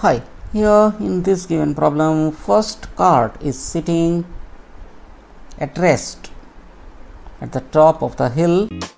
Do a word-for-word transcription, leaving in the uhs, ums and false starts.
Hi, here in this given problem, first cart is sitting at rest at the top of the hill.